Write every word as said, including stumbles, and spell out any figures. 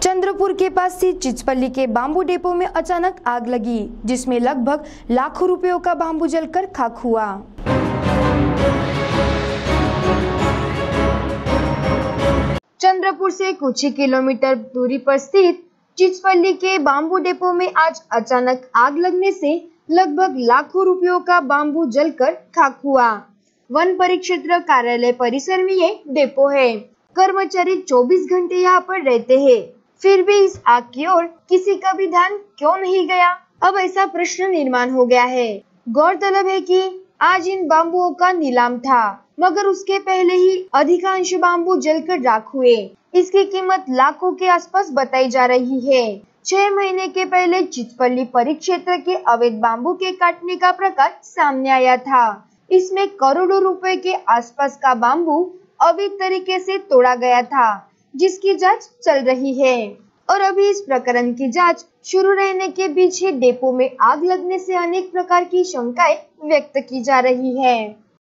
चंद्रपुर के पास स्थित चिचपल्ली के बांबू डेपो में अचानक आग लगी, जिसमें लगभग लाखों रुपयों का बांबू जलकर खाक हुआ। चंद्रपुर से कुछ ही किलोमीटर दूरी पर स्थित चिचपल्ली के बांबू डेपो में आज अचानक आग लगने से लगभग लाखों रुपयों का बांबू जलकर खाक हुआ। वन परिक्षेत्र कार्यालय परिसर में ये डेपो है। कर्मचारी चौबीस घंटे यहाँ पर रहते हैं, फिर भी इस आग की ओर किसी का भी ध्यान क्यों नहीं गया? अब ऐसा प्रश्न निर्माण हो गया है। गौरतलब है कि आज इन बांबुओं का नीलाम था, मगर उसके पहले ही अधिकांश बांबू जलकर राख हुए। इसकी कीमत लाखों के आसपास बताई जा रही है। छह महीने के पहले चिचपल्ली परिक्षेत्र के अवैध बांबू के काटने का प्रकार सामने आया था। इसमें करोड़ों रुपए के आसपास का बांबू अवैध तरीके से तोड़ा गया था, जिसकी जांच चल रही है। और अभी इस प्रकरण की जांच शुरू रहने के बीच ही डेपो में आग लगने से अनेक प्रकार की शंकाएं व्यक्त की जा रही है।